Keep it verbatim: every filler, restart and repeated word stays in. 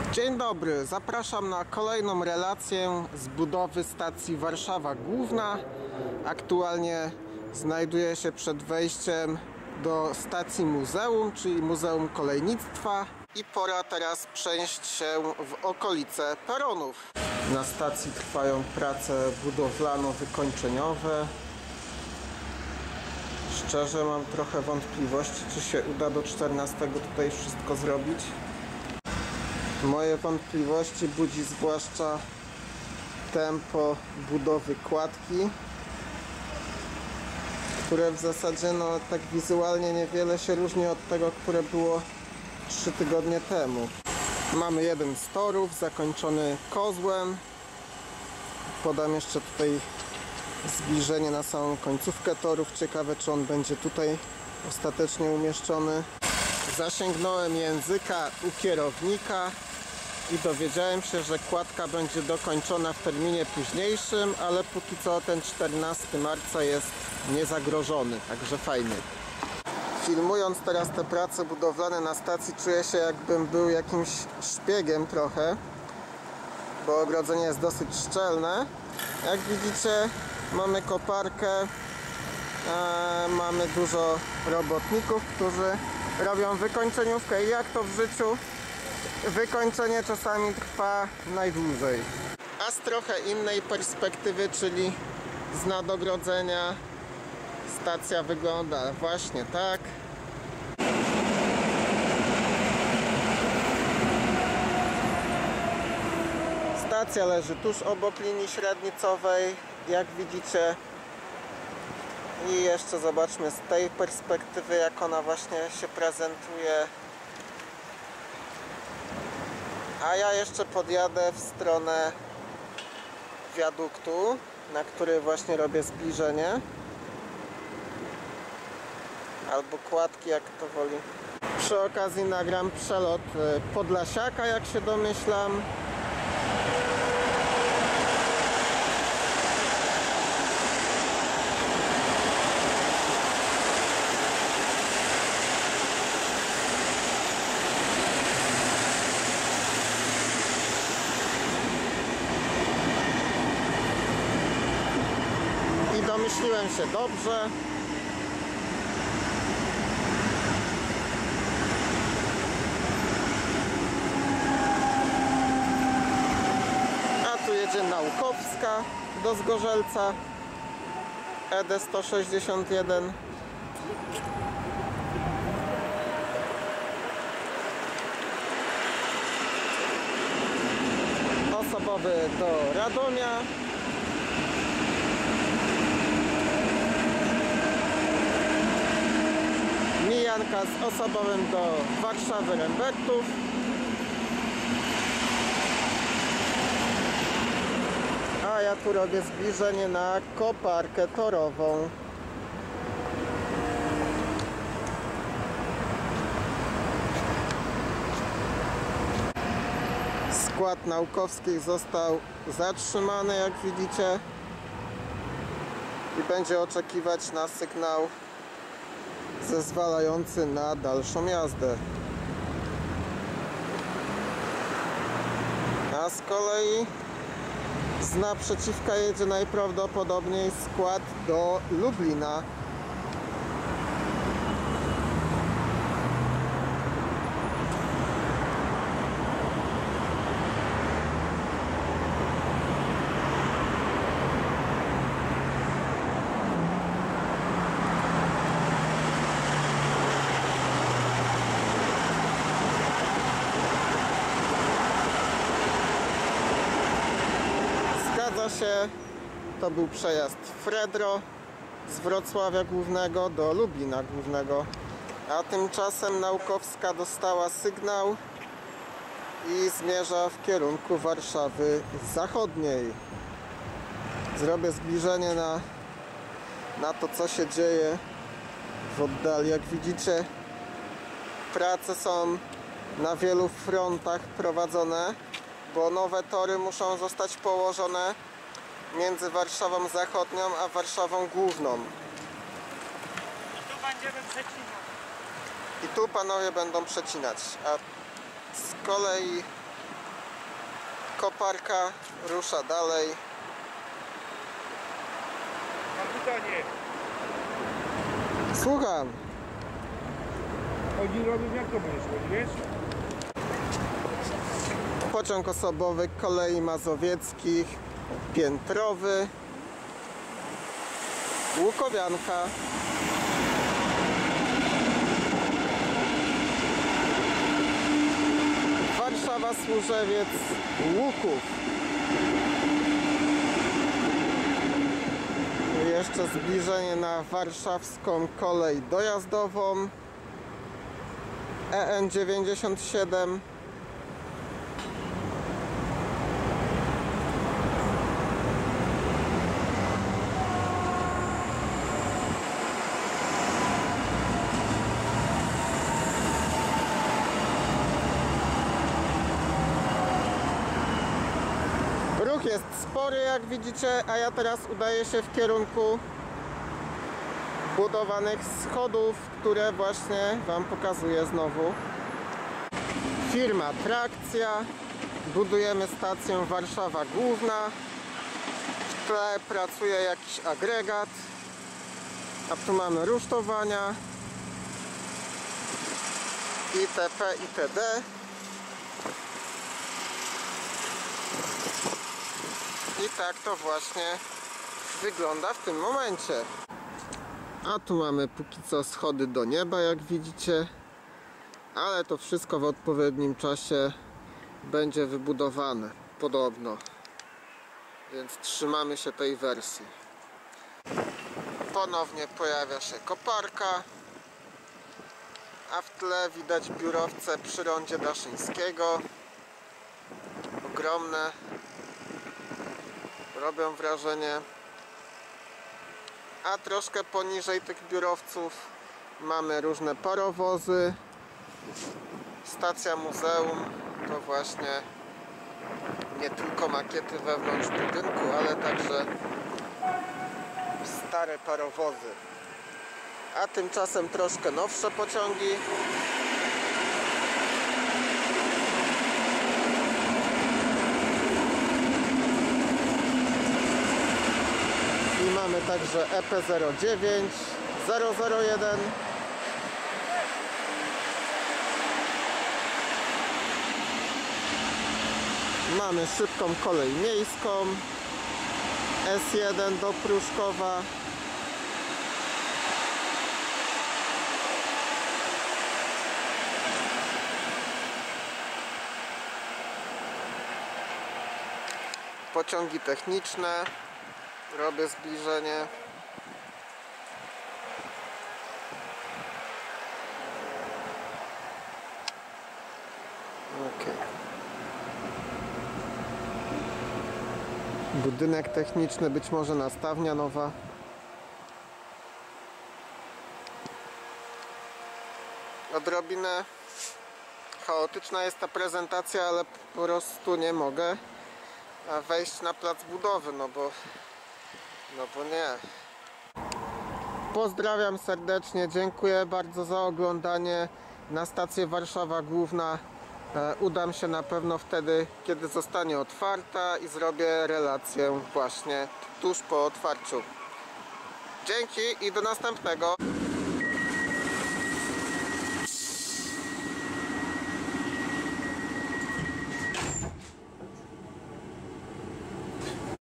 Dzień dobry, zapraszam na kolejną relację z budowy stacji Warszawa Główna. Aktualnie znajduję się przed wejściem do stacji muzeum, czyli Muzeum Kolejnictwa, i pora teraz przejść się w okolice peronów. Na stacji trwają prace budowlano-wykończeniowe. Szczerze mam trochę wątpliwości, czy się uda do czternastego tutaj wszystko zrobić. Moje wątpliwości budzi zwłaszcza tempo budowy kładki, które w zasadzie no tak wizualnie niewiele się różni od tego, które było trzy tygodnie temu. Mamy jeden z torów zakończony kozłem. Podam jeszcze tutaj zbliżenie na samą końcówkę torów. Ciekawe, czy on będzie tutaj ostatecznie umieszczony. Zasięgnąłem języka u kierownika i dowiedziałem się, że kładka będzie dokończona w terminie późniejszym, ale póki co ten czternastego marca jest niezagrożony, także fajnie. Filmując teraz te prace budowlane na stacji, czuję się, jakbym był jakimś szpiegiem trochę, bo ogrodzenie jest dosyć szczelne. Jak widzicie, mamy koparkę, e, mamy dużo robotników, którzy robią wykończeniówkę, i jak to w życiu, wykończenie czasami trwa najdłużej. A z trochę innej perspektywy, czyli z nadogrodzenia, stacja wygląda właśnie tak. Stacja leży tuż obok linii średnicowej, jak widzicie. I jeszcze zobaczmy z tej perspektywy, jak ona właśnie się prezentuje. A ja jeszcze podjadę w stronę wiaduktu, na który właśnie robię zbliżenie. Albo kładki, jak to woli. Przy okazji nagram przelot Podlasiaka, jak się domyślam. I domyśliłem się dobrze. A tu jedzie Naukowska do Zgorzelca E D sto sześćdziesiąt jeden. Osobowy do Radomia. Mijanka z osobowym do Warszawy Rembertów. A ja tu robię zbliżenie na koparkę torową. Skład Naukowskich został zatrzymany, jak widzicie, i będzie oczekiwać na sygnał zezwalający na dalszą jazdę. A z kolei z naprzeciwka jedzie najprawdopodobniej skład do Lublina. Się, to był przejazd Fredro z Wrocławia Głównego do Lublina Głównego, a tymczasem Naukowska dostała sygnał i zmierza w kierunku Warszawy Zachodniej. Zrobię zbliżenie na, na to, co się dzieje w oddali. Jak widzicie, prace są na wielu frontach prowadzone, bo nowe tory muszą zostać położone między Warszawą Zachodnią a Warszawą Główną. I tu będziemy przecinać. I tu panowie będą przecinać. A z kolei Koparka rusza dalej. Mam pytanie. Słucham. Oni robią jak to będziesz robić, wiesz? Pociąg osobowy Kolei Mazowieckich, piętrowy, Łukowianka. Warszawa Służewiec, Łuków. Jeszcze zbliżenie na warszawską kolej dojazdową E N dziewięćdziesiąt siedem. Ruch jest spory, jak widzicie, a ja teraz udaję się w kierunku budowanych schodów, które właśnie Wam pokazuję znowu. Firma Trakcja. Budujemy stację Warszawa Główna. W tle pracuje jakiś agregat. A tu mamy rusztowania itp. itd. I tak to właśnie wygląda w tym momencie. A tu mamy póki co schody do nieba, jak widzicie. Ale to wszystko w odpowiednim czasie będzie wybudowane, podobno. Więc trzymamy się tej wersji. Ponownie pojawia się koparka. A w tle widać biurowce przy rondzie Daszyńskiego. Ogromne. Robią wrażenie. A troszkę poniżej tych biurowców mamy różne parowozy. Stacja muzeum to właśnie nie tylko makiety wewnątrz budynku, ale także stare parowozy. A tymczasem troszkę nowsze pociągi. I mamy także E P zero dziewięć, zero zero jeden. Mamy szybką kolej miejską S jeden do Pruszkowa. Pociągi techniczne. Robię zbliżenie. Okay. Budynek techniczny, być może nastawnia nowa. Odrobinę chaotyczna jest ta prezentacja, ale po prostu nie mogę wejść na plac budowy, no bo no bo nie. Pozdrawiam serdecznie, dziękuję bardzo za oglądanie. Na stację Warszawa Główna e, udam się na pewno wtedy, kiedy zostanie otwarta i zrobię relację właśnie tuż po otwarciu. Dzięki i do następnego.